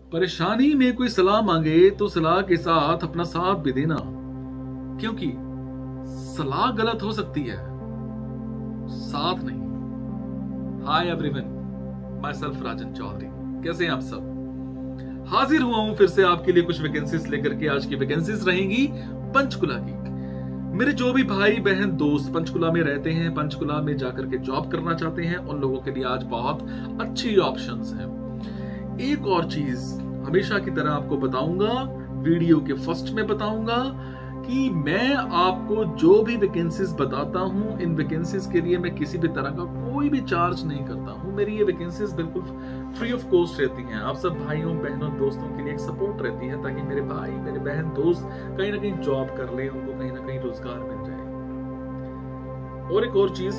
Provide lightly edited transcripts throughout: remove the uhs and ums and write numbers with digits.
परेशानी में कोई सलाह मांगे तो सलाह के साथ अपना साथ भी देना, क्योंकि सलाह गलत हो सकती है, साथ नहीं। Hi everyone, myself Rajan Chaudhary. कैसे हैं आप सब? हाजिर हुआ हूं फिर से आपके लिए कुछ वैकेंसीज लेकर के। आज की वैकेंसीज रहेंगी पंचकुला की। मेरे जो भी भाई बहन दोस्त पंचकुला में रहते हैं, पंचकुला में जाकर के जॉब करना चाहते हैं, उन लोगों के लिए आज बहुत अच्छी ऑप्शंस हैं। एक और चीज हमेशा की तरह आपको बताऊंगा, वीडियो के फर्स्ट में बताऊंगा कि मैं आपको जो भी वैकेंसीज बताता हूं, इन वैकेंसीज के लिए मैं किसी भी तरह का कोई भी चार्ज नहीं करता हूं। मेरी ये वैकेंसीज बिल्कुल फ्री ऑफ कॉस्ट रहती हैं। आप सब भाइयों बहनों दोस्तों के लिए एक सपोर्ट रहती है, ताकि मेरे भाई मेरे बहन दोस्त कहीं ना कहीं जॉब कर ले, उनको कहीं ना कहीं रोजगार मिल जाए। और एक और चीज,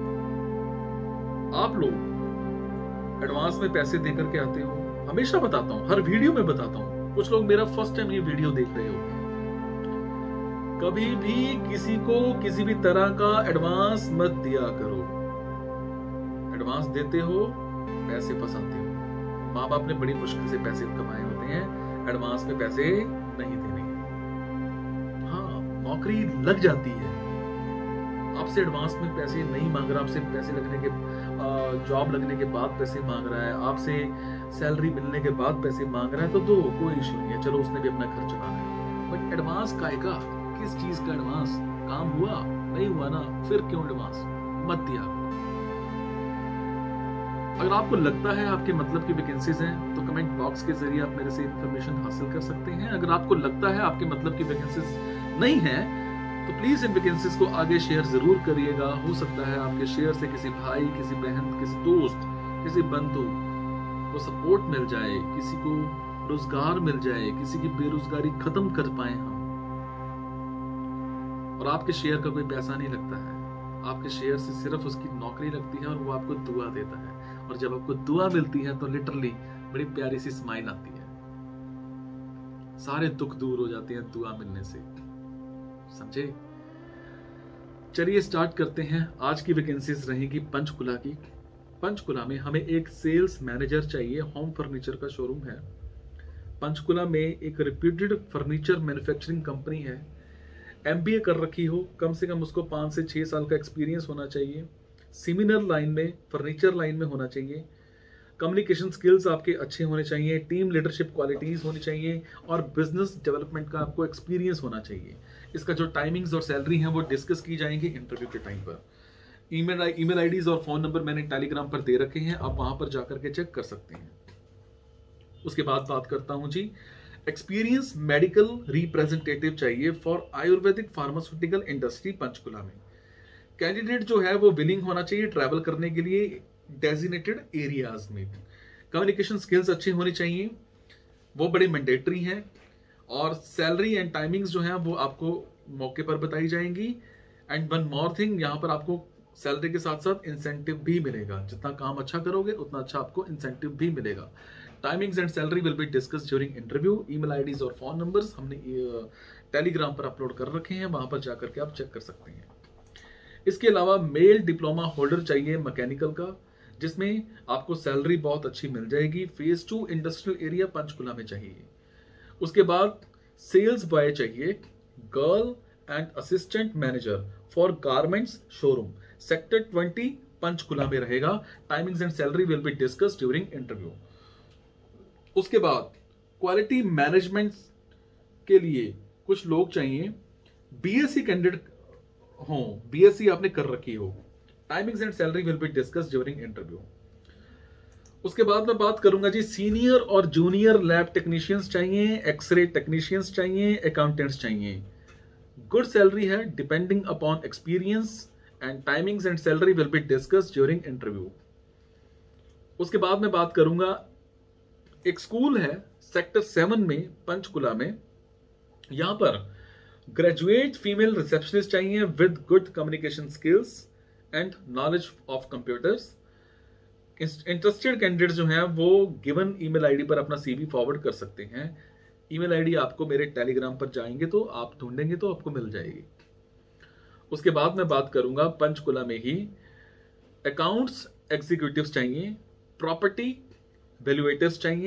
आप लोग एडवांस में पैसे देकर के आते हो, हमेशा बताता हूं, हर वीडियो में बताता हूं। कुछ लोग मेरा फर्स्ट टाइम ये वीडियो देख रहे हो, कभी भी किसी को किसी भी तरह का एडवांस मत दिया करो। एडवांस देते हो, पैसे फंसाते हो। माँ बाप ने बड़ी मुश्किल से पैसे कमाए होते हैं, एडवांस में पैसे नहीं देने। हाँ, नौकरी लग जाती है, आपसे एडवांस में पैसे नहीं मांग रहा, आपसे पैसे लगने के जॉब लगने के बाद पैसे मांग रहा है, आपसे सैलरी मिलने के बाद पैसे मांग रहा है, तो कोई इशू नहीं है, चलो उसने भी अपना घर चलाना है। बट एडवांस काहे का? किस चीज का एडवांस? काम हुआ नहीं हुआ ना, फिर क्यों एडवांस? मत दिया। अगर आपको लगता है आपके मतलब की वैकेंसीज हैं, तो कमेंट बॉक्स के जरिए आप मेरे से इंफॉर्मेशन हासिल कर सकते हैं। अगर आपको लगता है आपके मतलब की वैकेंसीज नहीं है, तो प्लीज इन वैकेंसीज को आगे शेयर जरूर करिएगा। हो सकता है आपके शेयर से किसी भाई, किसी बहन, किसी दोस्त, किसी बंधु को सपोर्ट मिल जाए, किसी को रोजगार मिल जाए, किसी की बेरोजगारी खत्म कर पाए हम। और आपके शेयर का कोई पैसा नहीं लगता है, आपके शेयर से सिर्फ उसकी नौकरी लगती है और वो आपको दुआ देता है। और जब आपको दुआ मिलती है तो लिटरली बड़ी प्यारी सी स्माइल आती है, सारे दुख दूर हो जाते हैं दुआ मिलने से। समझे? चलिए स्टार्ट करते हैं। आज की वैकेंसीज रहेगी पंचकुला की। पंचकुला में हमें एक सेल्स मैनेजर चाहिए। होम फर्नीचर का शोरूम है पंचकुला में, एक रिप्यूटेड फर्नीचर मैन्युफैक्चरिंग कंपनी है। एमबीए कर रखी हो, कम से कम उसको 5 से 6 साल का एक्सपीरियंस होना चाहिए। सिमिलर लाइन में, फर्नीचर लाइन में होना चाहिए। कम्युनिकेशन स्किल्स आपके अच्छे होने चाहिए, टीम लीडरशिप क्वालिटीज होनी चाहिए, और बिजनेस डेवलपमेंट का आपको एक्सपीरियंस होना चाहिए। इसका जो टाइमिंग्स और सैलरी है वो डिस्कस की जाएंगी इंटरव्यू के टाइम पर। ईमेल आईडीज और फोन नंबर मैंने टेलीग्राम पर दे रखे हैं, आप वहां पर जाकर के चेक कर सकते हैं। उसके बाद बात करता हूं जी, एक्सपीरियंस मेडिकल रिप्रेजेंटेटिव चाहिए for Ayurvedic pharmaceutical industry Panchkula में। कैंडिडेट जो है वो विलिंग होना चाहिए ट्रैवल करने के लिए डेजिग्नेटेड एरियाज में। कम्युनिकेशन स्किल्स अच्छी होनी चाहिए, वो बड़े मैंडेटरी हैं। और सैलरी एंड टाइमिंग्स जो हैं वो आपको मौके पर बताई जाएंगी। एंड वन मोर थिंग, यहाँ पर आपको सैलरी के साथ साथ इंसेंटिव भी मिलेगा। जितना काम अच्छा करोगे उतना अच्छा आपको इंसेंटिव भी मिलेगा। Timings and salary will be discuss during interview. Email IDs और फोन नंबर्स हमने टेलीग्राम पर अपलोड कर रखे हैं, वहां पर जाकर के आप चेक कर सकते हैं। इसके अलावा मेल डिप्लोमा होल्डर चाहिए मैकेनिकल का, जिसमें आपको सैलरी बहुत अच्छी मिल जाएगी। फेज 2 इंडस्ट्रियल एरिया पंचकुला में चाहिए। उसके बाद सेल्स बॉय चाहिए, girl and assistant manager for garments showroom, sector 20 Panchkula में रहेगा। Timings and salary will be discuss during interview. उसके बाद क्वालिटी मैनेजमेंट के लिए कुछ लोग चाहिए, बीएससी कैंडिडेट हो, बीएससी आपने कर रखी हो। Timings and salary will be discuss during interview. उसके बाद मैं बात करूंगा जी, सीनियर और जूनियर लैब टेक्नीशियंस चाहिए, एक्सरे टेक्नीशियंस चाहिए, अकाउंटेंट्स चाहिए। गुड सैलरी है depending upon experience, and timings and salary will be discuss during interview. उसके बाद मैं बात करूंगा, एक स्कूल है सेक्टर 7 में पंचकुला में, यहां पर ग्रेजुएट फीमेल रिसेप्शनिस्ट चाहिए with good communication skills and knowledge of computers. Interested candidate जो हैं वो गिवन ईमेल आईडी पर अपना सीवी फॉरवर्ड कर सकते हैं। ईमेल आईडी आपको मेरे टेलीग्राम पर जाएंगे तो आप ढूंढेंगे तो आपको मिल जाएगी। उसके बाद मैं बात करूंगा पंचकुला में ही, अकाउंट्स एग्जीक्यूटिव्स चाहिए, प्रॉपर्टी वैल्यूएटर्स चाहिए,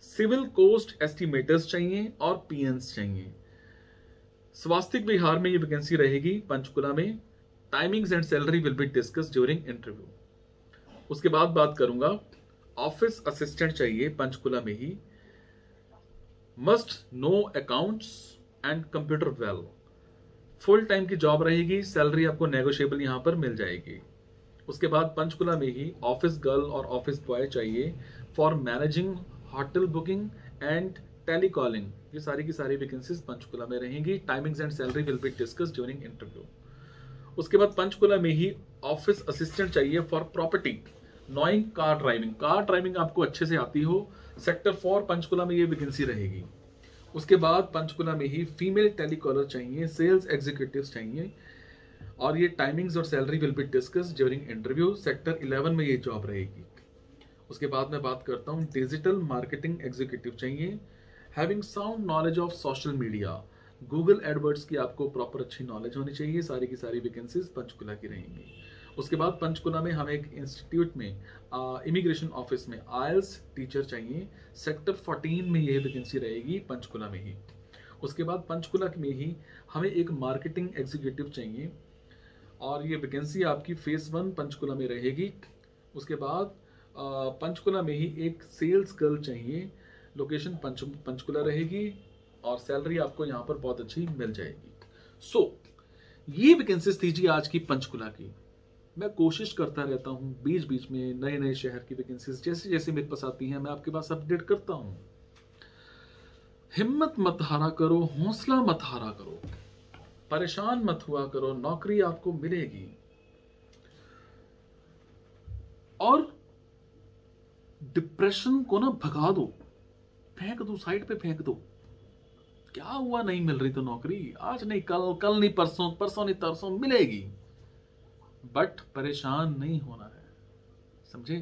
सिविल कोस्ट एस्टिमेटर्स चाहिए और पीएनस चाहिए। स्वास्तिक विहार में ये वैकेंसी रहेगी पंचकुला में। Timings and salary will be discuss during interview. उसके बाद बात करूंगा ऑफिस असिस्टेंट चाहिए पंचकुला में ही। Must know accounts and computer well. Full time की जॉब रहेगी, सैलरी आपको नेगोशिएबल यहां पर मिल जाएगी। उसके बाद पंचकुला में ही ऑफिस गर्ल और ऑफिस बॉय चाहिए for managing hotel booking and telecalling. ये सारी की सारी वैकेंसीज पंचकुला में रहेंगी। Timings and salary will be discuss during interview. उसके बाद पंचकुला में ही ऑफिस असिस्टेंट चाहिए for property knowing car driving. Car driving आपको अच्छे से आती हो, सेक्टर 4 पंचकुला में ये वैकेंसी रहेगी। उसके बाद पंचकुला में ही फीमेल टेलीकॉलर चाहिए, सेल्स एग्जीक्यूटिव्स चाहिए और ये टाइमिंग्स और salary will be discuss during interview. Sector 11 में ये जॉब रहेगी। उसके बाद मैं बात करता हूं डिजिटल मार्केटिंग एग्जीक्यूटिव चाहिए, having sound knowledge of social media. Google AdWords की आपको प्रॉपर अच्छी नॉलेज होनी चाहिए। सारी की सारी वैकेंसीज पंचकुला की रहेंगी। उसके बाद पंचकुला में हमें एक इंस्टीट्यूट में इमिग्रेशन ऑफिस में आयल्स टीचर चाहिए। सेक्टर 14 में यह वैकेंसी रहेगी पंचकुला में ही। उसके बाद पंचकुला में ही हमें एक मार्केटिंग एग्जीक्यूटिव चाहिए और ये वैकेंसी आपकी फेज 1 पंचकुला में रहेगी। उसके बाद पंचकुला में ही एक सेल्स गर्ल चाहिए, लोकेशन पंचकुला रहेगी और सैलरी आपको यहाँ पर बहुत अच्छी मिल जाएगी। ये वैकेंसीज थी जी आज की पंचकुला की। मैं कोशिश करता रहता हूँ बीच बीच में नए नए शहर की वैकेंसीज जैसे जैसे मेरे पास आती हैं मैं आपके पास अपडेट करता हूँ। हिम्मत मत हारा करो, हौसला मत हारा करो, परेशान मत हुआ करो, नौकरी आपको मिलेगी। और डिप्रेशन को ना भगा दो, फेंक दो, साइड पे फेंक दो। क्या हुआ नहीं मिल रही तो नौकरी, आज नहीं कल, कल नहीं परसों, परसों नहीं तरसों मिलेगी। बट परेशान नहीं होना है, समझे?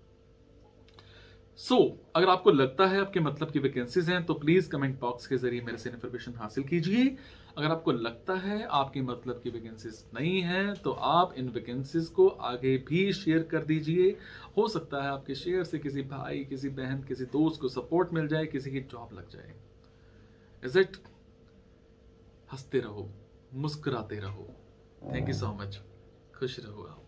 अगर आपको लगता है आपके मतलब की वैकेंसीज हैं तो प्लीज कमेंट बॉक्स के जरिए मेरे से इन्फॉर्मेशन हासिल कीजिए। अगर आपको लगता है आपके मतलब की वैकेंसीज नहीं है तो आप इन वैकेंसीज को आगे भी शेयर कर दीजिए। हो सकता है आपके शेयर से किसी भाई, किसी बहन, किसी दोस्त को सपोर्ट मिल जाए, किसी की जॉब लग जाए। Is it? हंसते रहो, मुस्कुराते रहो। Thank you so much. खुश रहो आप।